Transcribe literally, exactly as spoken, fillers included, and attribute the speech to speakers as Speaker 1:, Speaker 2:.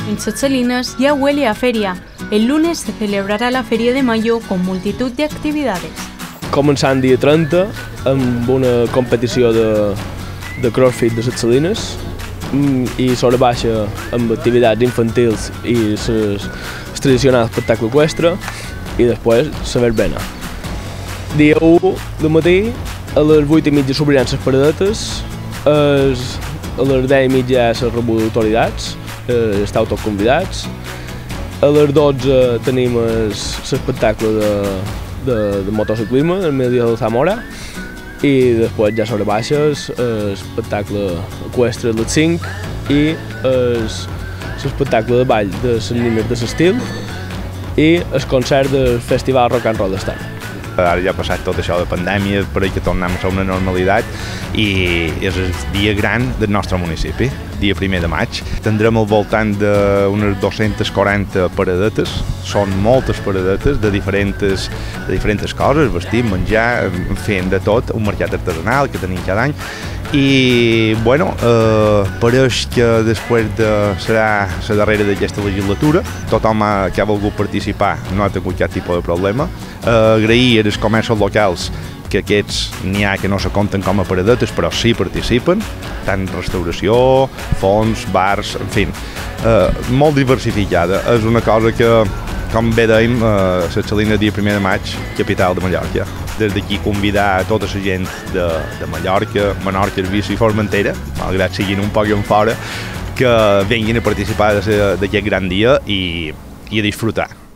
Speaker 1: En Ses Salines ya huele a feria. El lunes se celebrará la Feria de Mayo con multitud de actividades.
Speaker 2: Començant dia trenta amb una competició de, de crossfit de Ses Salines i sobre baixa amb activitats infantils i el tradicional espectacle eqüestre i després la verbena. Dia u de matí a les vuit i mitja s'obriran les paradetes, a les deu i mitja les rebudes d'autoritats, esteu tots convidats, a les dotze tenim l'espectacle de, de, de motociclisme, el Medio de Zamora, i després ja sobre baixes l'espectacle eqüestre a les cinc i l'espectacle de ball de les nines de l'estil i el concert del Festival Rock and Roll d'Estat.
Speaker 3: Ara ja ha passat tot això de pandèmia, pareix que tornem a una normalitat i és el dia gran del nostre municipi, dia primer de maig. Tindrem al voltant d'unes dues-centes quaranta paradetes, són moltes paradetes de diferents, de diferents coses, vestir, menjar, fent de tot, un mercat artesanal que tenim cada any. I, bueno, eh, pareix que després de, serà la darrera d'aquesta legislatura, tothom que ha volgut participar no ha tingut cap tipus de problema. Eh, agrair als comerços locals que aquests n'hi ha que no se compten com a paradetes, però sí participen, tant restauració, fons, bars, en fi, eh, molt diversificada. És una cosa que, com bé dèiem, eh, Ses Salines dia primer de maig, capital de Mallorca. Des d'aquí convidar a tota la gent de, de Mallorca, Menorca, Eivissa i Formentera, malgrat siguin un poc en fora, que vinguin a participar d'aquest gran dia i, i a disfrutar.